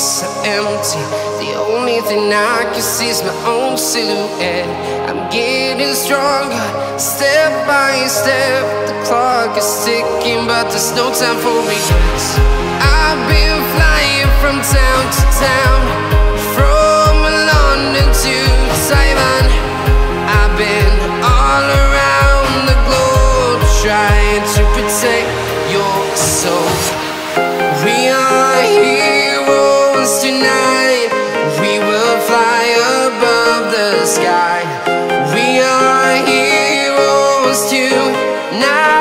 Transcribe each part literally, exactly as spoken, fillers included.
so empty. The only thing I can see is my own silhouette. I'm getting stronger, step by step. The clock is ticking, but there's no time for regrets. I've been flying from town to town, from London to Taiwan. I've been all around the globe, trying to protect your soul. We are heroes tonight. We will fly above the sky. We are heroes tonight.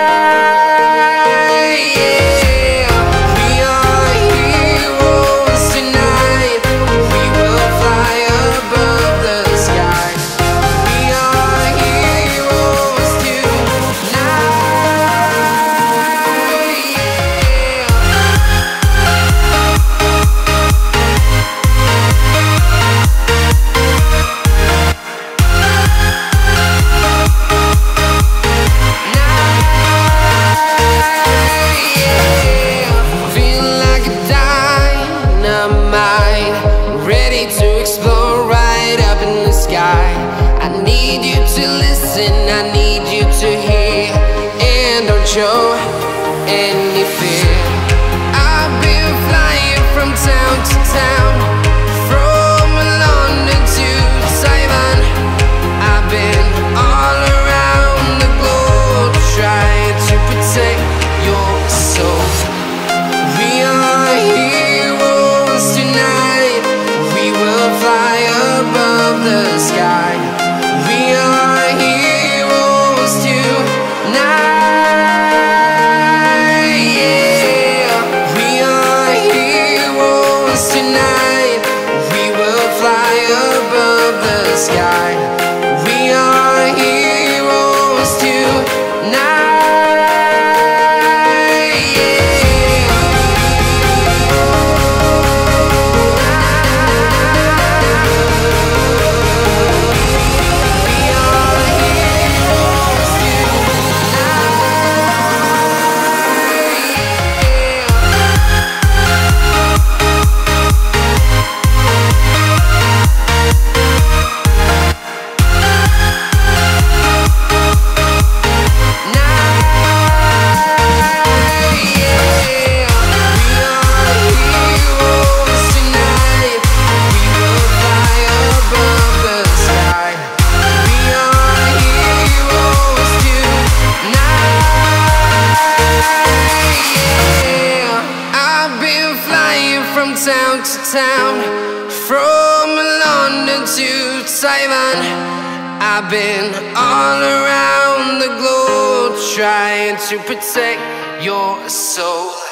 Yeah. We are heroes tonight. We will fly above the sky. We are heroes tonight. I need you to hear and don't show any fear. I've been flying from town to town, from London to Taiwan. I've been all around the globe, trying to protect your soul. We are heroes tonight. We will fly above the sky. We are heroes tonight, yeah. We are heroes tonight. We will fly above the sky. We are heroes tonight, yeah. From town to town, from London to Taiwan. I've been all around the globe, trying to protect your soul.